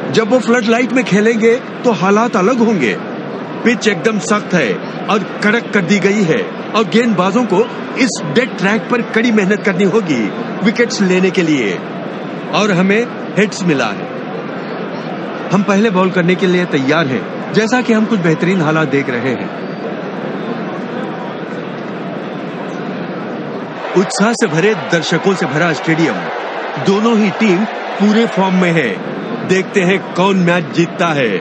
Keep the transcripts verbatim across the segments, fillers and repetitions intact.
जब वो flood light में खेलेंगे तो हालात अलग होंगे। पिच एकदम सख्त है और कड़क कर दी गई है और गेंदबाजों को इस डेड ट्रैक पर कड़ी मेहनत करनी होगी विकेट्स लेने के लिए। और हमें हिट्स मिला है। हम पहले बॉल करने के लिए तैयार हैं, जैसा कि हम कुछ बेहतरीन हालात देख रहे हैं। उत्साह से भरे दर्शकों से भरा स्टेडियम, दोनों ही टीम पूरे फॉर्म में है। देखते हैं कौन मैच जीतता है।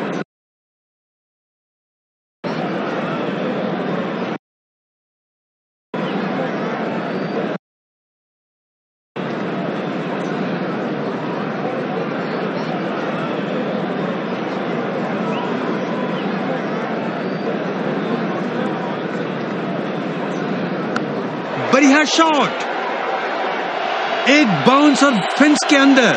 बढ़िया शॉट, एक बाउंस और फेंस के अंदर।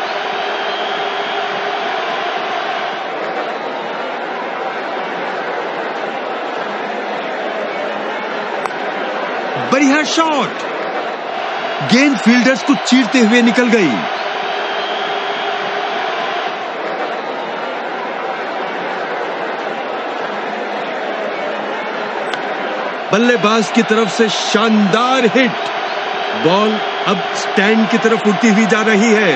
बढ़िया शॉट, गेंद फील्डर्स को चीरते हुए निकल गई। बल्लेबाज की तरफ से शानदार हिट। बॉल अब स्टैंड की तरफ उड़ती हुई जा रही है।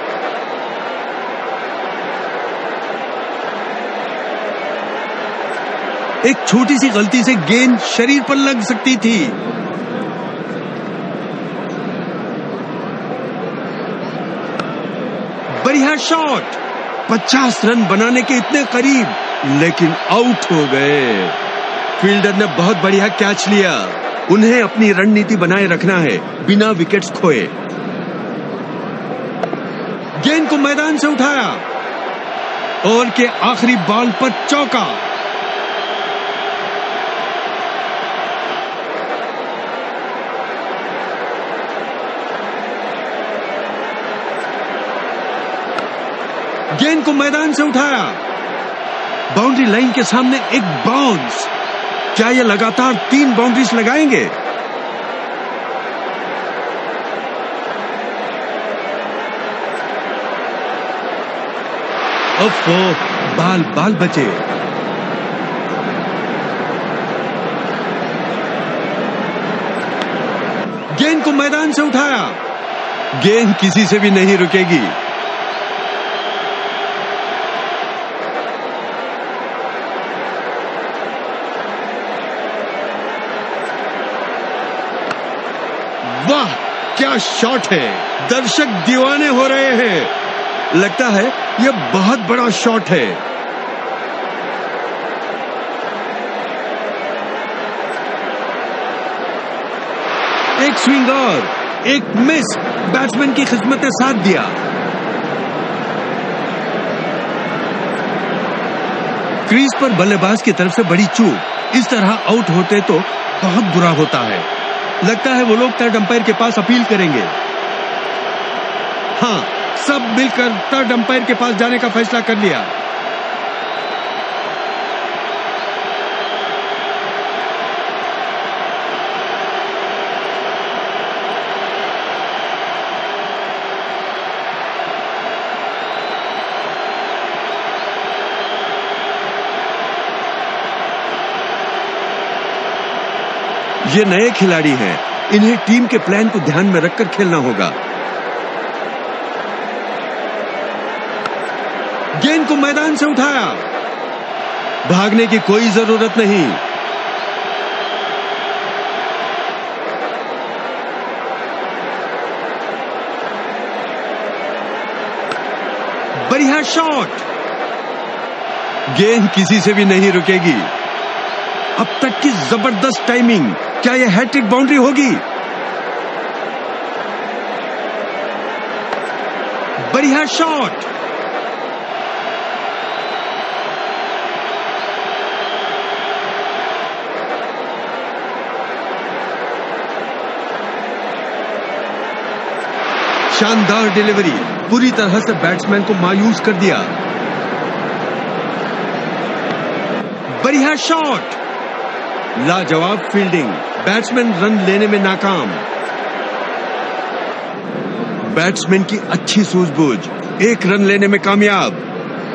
एक छोटी सी गलती से गेंद शरीर पर लग सकती थी। बढ़िया शॉट, पचास रन बनाने के इतने करीब, लेकिन आउट हो गए। फील्डर ने बहुत बढ़िया कैच लिया। उन्हें अपनी रणनीति बनाए रखना है बिना विकेट्स खोए। गेंद को मैदान से उठाया, ओवर के आखिरी बॉल पर चौका। गेंद को मैदान से उठाया, बाउंड्री लाइन के सामने एक बाउंस। क्या ये लगातार तीन बाउंड्रीज लगाएंगे? ओफो, बाल बाल बचे। गेंद को मैदान से उठाया, गेंद किसी से भी नहीं रुकेगी। वाह, क्या शॉट है! दर्शक दीवाने हो रहे हैं। लगता है यह बहुत बड़ा शॉट है। एक स्विंग और एक मिस, बैट्समैन की किस्मत ने साथ दिया। क्रीज पर बल्लेबाज की तरफ से बड़ी चूक। इस तरह आउट होते तो बहुत बुरा होता है। लगता है वो लोग थर्ड अंपायर के पास अपील करेंगे। हाँ, सब मिलकर थर्ड अंपायर के पास जाने का फैसला कर लिया। ये नए खिलाड़ी हैं, इन्हें टीम के प्लान को ध्यान में रखकर खेलना होगा। गेंद को मैदान से उठाया, भागने की कोई जरूरत नहीं। बढ़िया शॉट, गेंद किसी से भी नहीं रुकेगी। अब तक की जबरदस्त टाइमिंग। क्या यह हैट्रिक बाउंड्री होगी? बढ़िया शॉट, शानदार डिलीवरी, पूरी तरह से बैट्समैन को मायूस कर दिया। बढ़िया शॉट, लाजवाब फील्डिंग, बैट्समैन रन लेने में नाकाम। बैट्समैन की अच्छी सूझबूझ, एक रन लेने में कामयाब।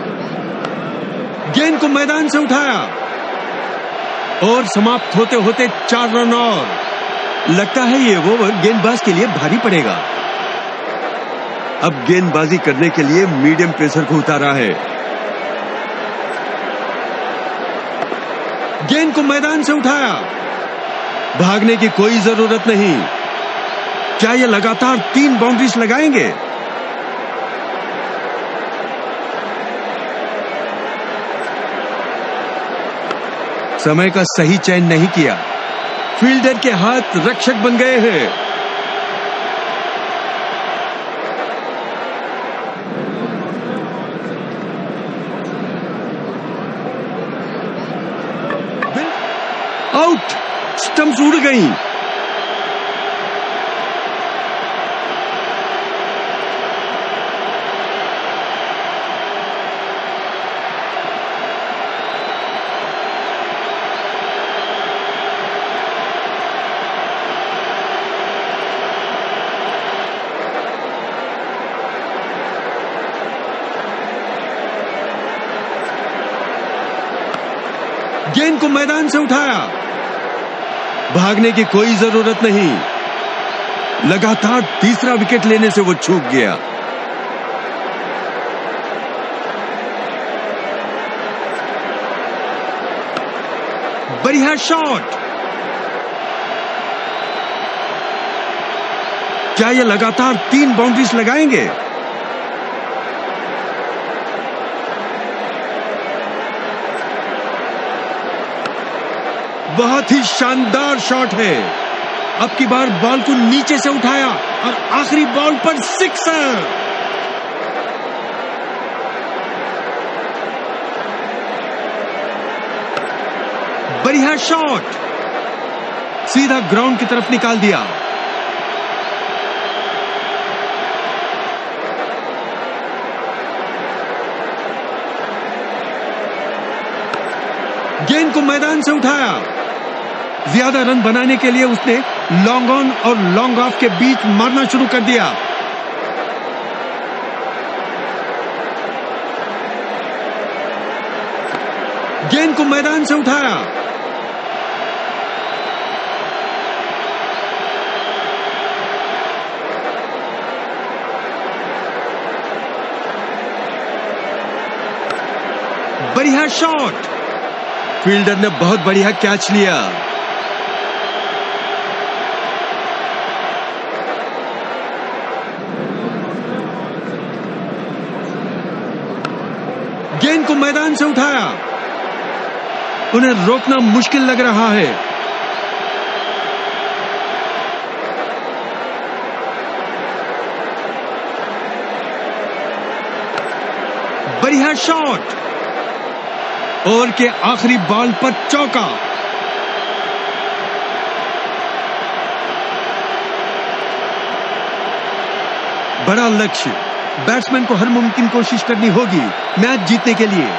गेंद को मैदान से उठाया और समाप्त होते होते चार रन और। लगता है ये ओवर गेंदबाज के लिए भारी पड़ेगा। अब गेंदबाजी करने के लिए मीडियम पेसर को उतारा है। गेंद को मैदान से उठाया। भागने की कोई जरूरत नहीं। क्या ये लगातार तीन बाउंड्रीज लगाएंगे? समय का सही चयन नहीं किया। फील्डर के हाथ रक्षक बन गए हैं। आउट। स्टंप्स उड़ गई। गेंद को मैदान से उठाया। भागने की कोई जरूरत नहीं। लगातार तीसरा विकेट लेने से वो चूक गया। बढ़िया शॉट। क्या ये लगातार तीन बाउंड्रीज लगाएंगे? बहुत ही शानदार शॉट है। अब की बार बॉल को नीचे से उठाया और आखिरी बॉल पर सिक्सर। बढ़िया शॉट। सीधा ग्राउंड की तरफ निकाल दिया। गेंद को मैदान से उठाया। ज्यादा रन बनाने के लिए उसने लॉन्ग ऑन और लॉन्ग ऑफ के बीच मारना शुरू कर दिया। गेंद को मैदान से उठाया। बढ़िया शॉट। फील्डर ने बहुत बढ़िया कैच लिया। गेंद को मैदान से उठाया। उन्हें रोकना मुश्किल लग रहा है। बढ़िया शॉट। ओवर के आखिरी बॉल पर चौका। बड़ा लक्ष्य। बैट्समैन को हर मुमकिन कोशिश करनी होगी मैच जीतने के लिए।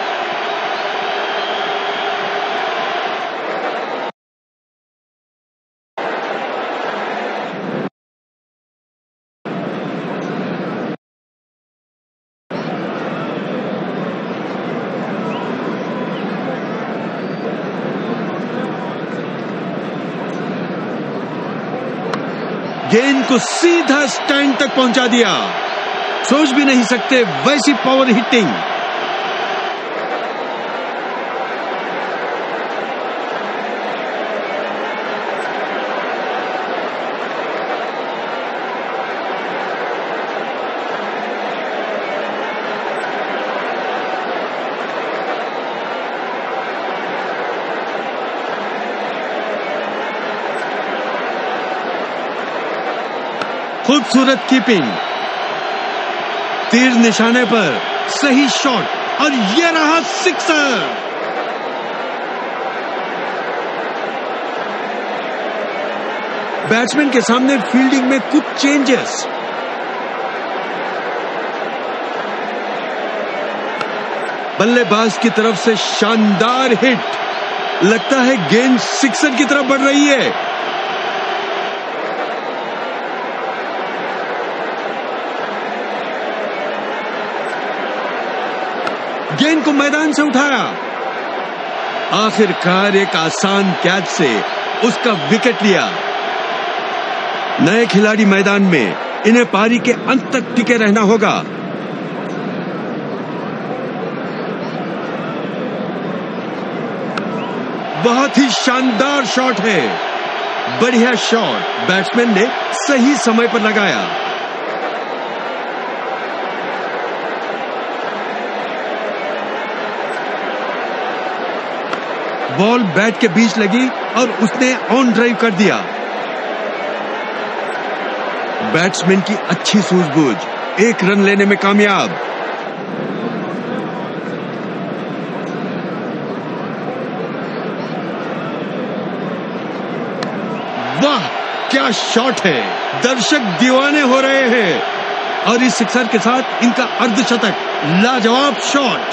गेंद को सीधा स्टैंड तक पहुंचा दिया। सोच भी नहीं सकते वैसी पावर हिटिंग। खूबसूरत कीपिंग। तीर निशाने पर सही शॉट और ये रहा सिक्सर। बैट्समैन के सामने फील्डिंग में कुछ चेंजेस। बल्लेबाज की तरफ से शानदार हिट। लगता है गेंद सिक्सर की तरफ बढ़ रही है। गेंद को मैदान से उठाया। आखिरकार एक आसान कैच से उसका विकेट लिया। नए खिलाड़ी मैदान में, इन्हें पारी के अंत तक टिके रहना होगा। बहुत ही शानदार शॉट है। बढ़िया शॉट बैट्समैन ने सही समय पर लगाया। बॉल बैट के बीच लगी और उसने ऑन ड्राइव कर दिया। बैट्समैन की अच्छी सूझबूझ, एक रन लेने में कामयाब। वाह, क्या शॉट है। दर्शक दीवाने हो रहे हैं और इस सिक्सर के साथ इनका अर्धशतक। लाजवाब शॉट।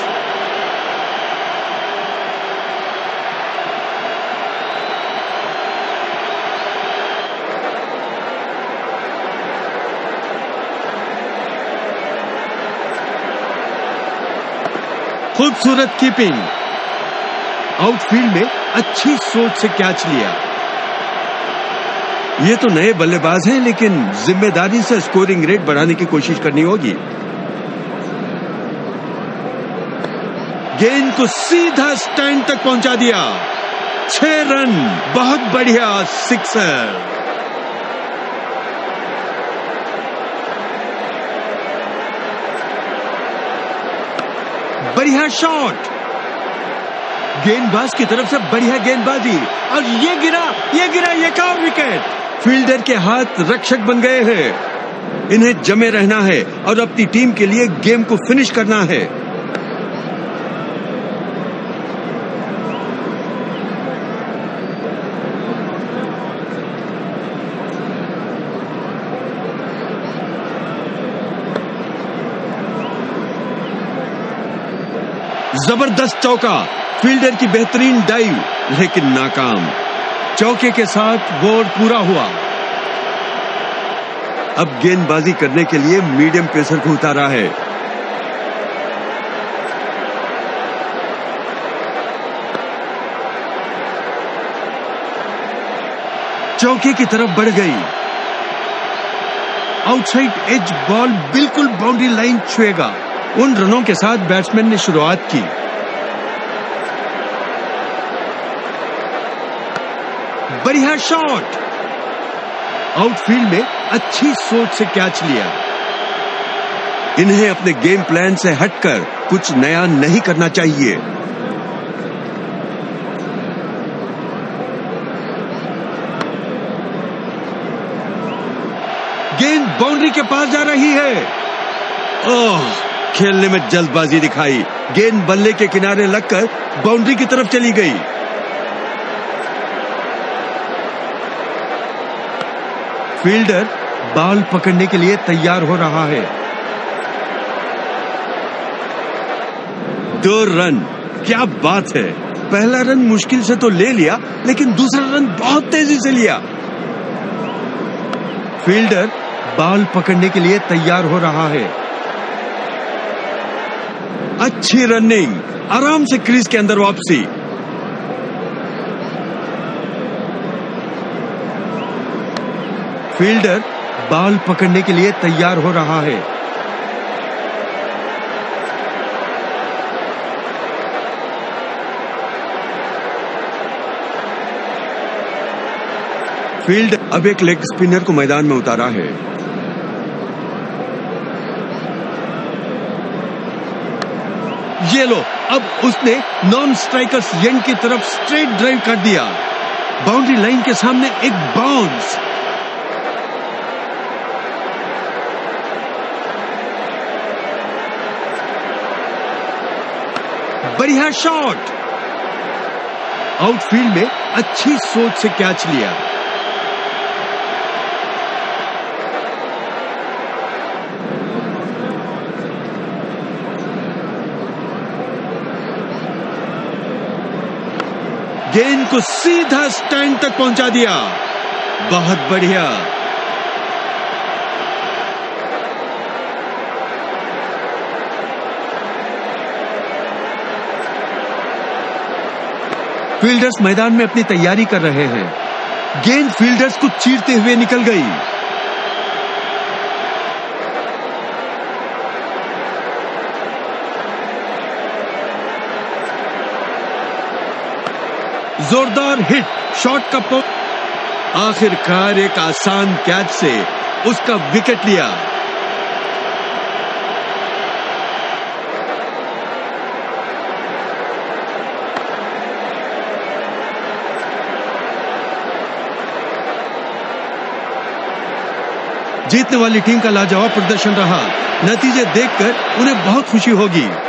खूबसूरत कीपिंग। आउटफील्ड में अच्छी सोच से कैच लिया। ये तो नए बल्लेबाज हैं, लेकिन जिम्मेदारी से स्कोरिंग रेट बढ़ाने की कोशिश करनी होगी। गेंद को सीधा स्टैंड तक पहुंचा दिया। छह रन, बहुत बढ़िया सिक्सर। बढ़िया शॉट। गेंदबाज की तरफ से बढ़िया गेंदबाजी और ये गिरा, ये गिरा, ये का विकेट। फील्डर के हाथ रक्षक बन गए हैं। इन्हें जमे रहना है और अपनी टीम के लिए गेम को फिनिश करना है। जबरदस्त चौका। फील्डर की बेहतरीन डाइव, लेकिन नाकाम। चौके के साथ बोर्ड पूरा हुआ। अब गेंदबाजी करने के लिए मीडियम पेसर को उतारा है। चौके की तरफ बढ़ गई। आउटसाइड एज बॉल बिल्कुल बाउंड्री लाइन छुएगा। उन रनों के साथ बैट्समैन ने शुरुआत की। बढ़िया शॉट। आउटफील्ड में अच्छी सोच से कैच लिया। इन्हें अपने गेम प्लान से हटकर कुछ नया नहीं करना चाहिए। गेंद बाउंड्री के पास जा रही है। ओह, खेलने में जल्दबाजी दिखाई। गेंद बल्ले के किनारे लगकर बाउंड्री की तरफ चली गई। फील्डर बॉल पकड़ने के लिए तैयार हो रहा है। दो रन, क्या बात है। पहला रन मुश्किल से तो ले लिया, लेकिन दूसरा रन बहुत तेजी से लिया। फील्डर बॉल पकड़ने के लिए तैयार हो रहा है। अच्छी रनिंग, आराम से क्रीज के अंदर वापसी। फील्डर बॉल पकड़ने के लिए तैयार हो रहा है। फील्ड अब एक लेग स्पिनर को मैदान में उतारा है। ये लो, अब उसने नॉन स्ट्राइकर्स एंड की तरफ स्ट्रेट ड्राइव कर दिया। बाउंड्री लाइन के सामने एक बाउंस। बढ़िया शॉट। आउटफील्ड में अच्छी सोच से कैच लिया। गेंद को सीधा स्टैंड तक पहुंचा दिया। बहुत बढ़िया। फील्डर्स मैदान में अपनी तैयारी कर रहे हैं। गेंद फील्डर्स को चीरते हुए निकल गई। जोरदार हिट, शॉट का पो आखिरकार एक आसान कैच से उसका विकेट लिया। जीतने वाली टीम का लाजवाब प्रदर्शन रहा। नतीजे देखकर उन्हें बहुत खुशी होगी।